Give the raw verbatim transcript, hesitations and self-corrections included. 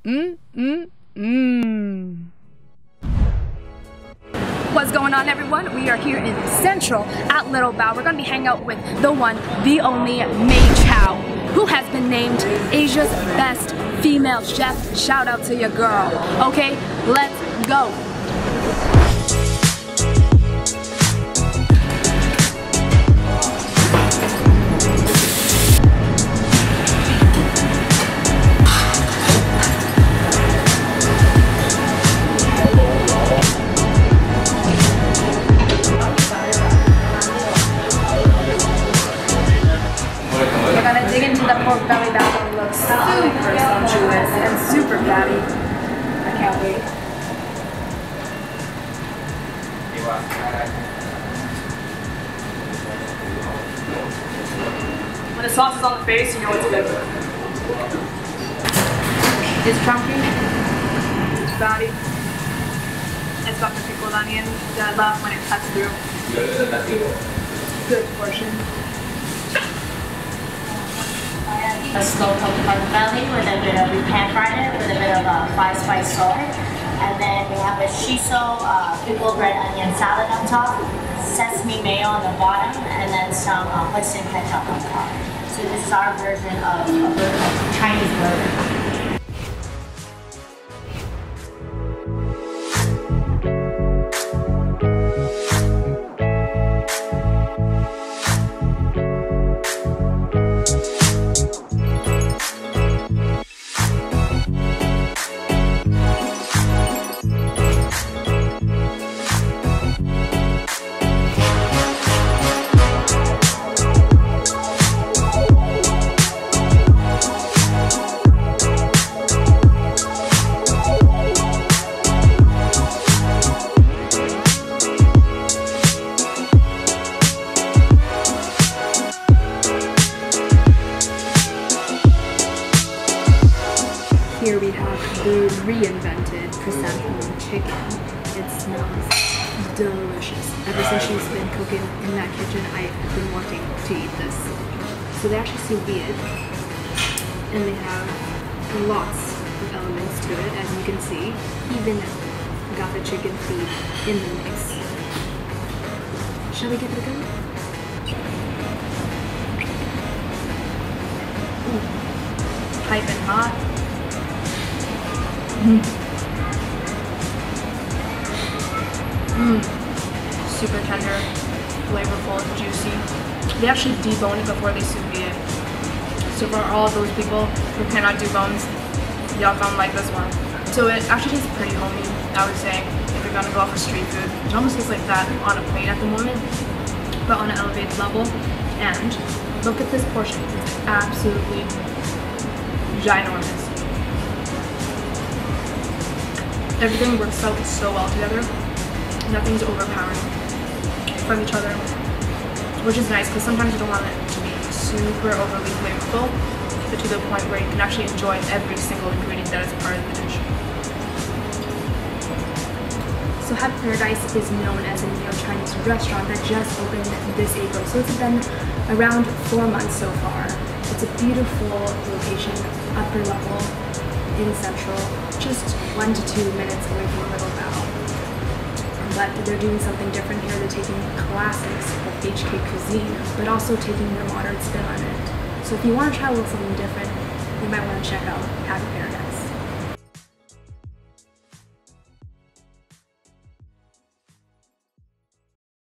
Mm, mm, mm. What's going on, everyone? We are here in Central at Little Bao. We're going to be hanging out with the one, the only May Chow, who has been named Asia's best female chef. Shout out to your girl. Okay, let's go. Dig into the pork belly. That one looks super sumptuous and super fatty. I can't wait. When the sauce is on the face, you know it's good. It's chunky, it's fatty, it's got the pickled onion that I love when it cuts through. Good portion. A slow cooked pork belly with a bit of, we pan fried it with a bit of uh, five spice salt. And then we have a shiso uh, pickled red onion salad on top, sesame mayo on the bottom, and then some uh, hoisin ketchup on top. So this is our version of a burger, Chinese burger. Here we have the reinvented chrysanthemum chicken. It smells delicious. Ever since she's been cooking in that kitchen, I've been wanting to eat this. So they actually sous vide it, and they have lots of elements to it, as you can see. Even got the chicken feet in the mix. Shall we give it a go? Ooh. Piping hot. Mm. Mm. Super tender, flavorful, juicy. They actually debone it before they sous vide it. So for all those people who cannot do bones, y'all gonna like this one. So it actually tastes pretty homey, I would say, if you're gonna go for street food. It almost tastes like that on a plate at the moment, but on an elevated level. And look at this portion, it's absolutely ginormous. Everything works out so well together. Nothing's overpowering from each other, which is nice because sometimes you don't want it to be super overly flavorful, but to the point where you can actually enjoy every single ingredient that is part of the dish. So Happy Paradise is known as a neo-Chinese restaurant that just opened this April, so it's been around four months so far. It's a beautiful location, upper level, in Central, just one to two minutes away from Little Bao. But they're doing something different here. They're taking classics of H K cuisine, but also taking their modern spin on it. So if you want to try a little something different, you might want to check out Happy Paradise.